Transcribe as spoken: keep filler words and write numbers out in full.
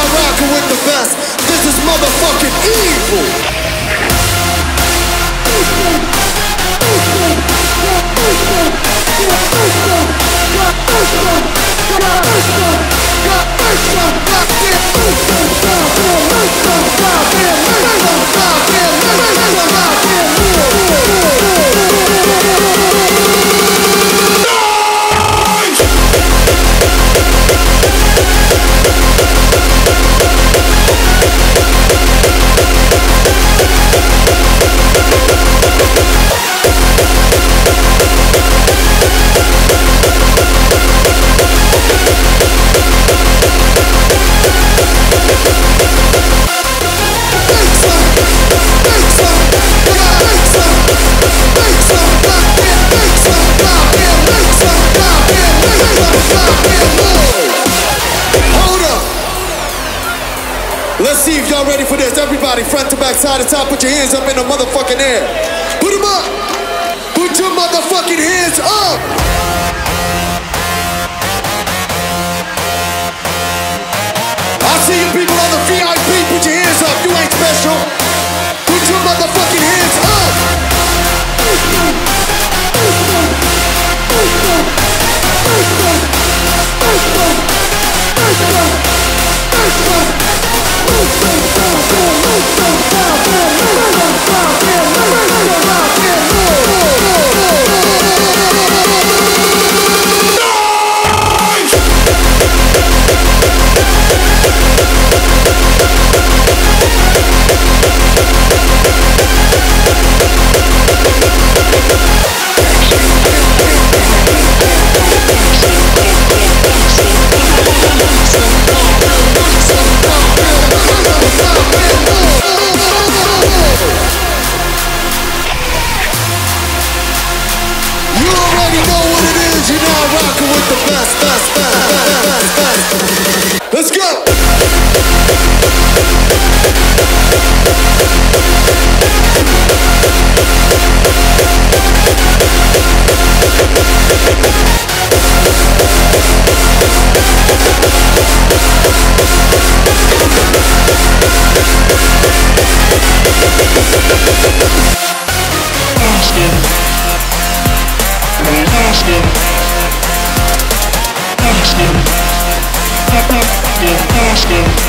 now rocking with the best. This is motherfucking evil. Let's see if y'all ready for this. Everybody, front to back, side to top, put your hands up in the motherfucking air. Put them up. Put your motherfucking hands up. I see you people on the V I P. Put your hands up. You ain't special. Put your motherfucking hands up. Let's go! Basket.